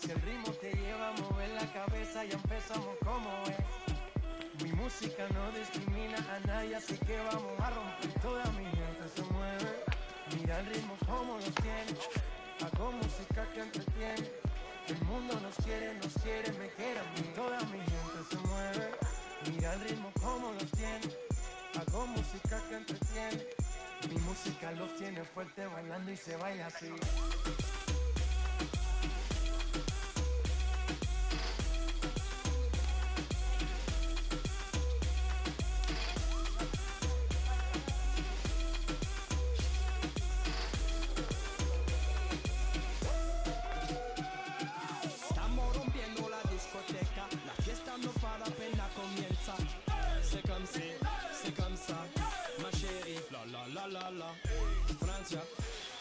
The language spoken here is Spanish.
Si el ritmo te lleva a mover la cabeza, ya empezamos como es. Mi música no discrimina a nadie, así que vamos a romper. Toda mi gente se mueve, mira el ritmo como los tiene. Hago música que entretiene. El mundo nos quiere, me quiere a mí. Toda mi gente se mueve, mira el ritmo como los tiene. Hago música que entretiene. Mi música los tiene fuerte bailando y se baila así. La fiesta no para, apenas comienza. C'est comme ça, ma chérie. La la la la la. Francia,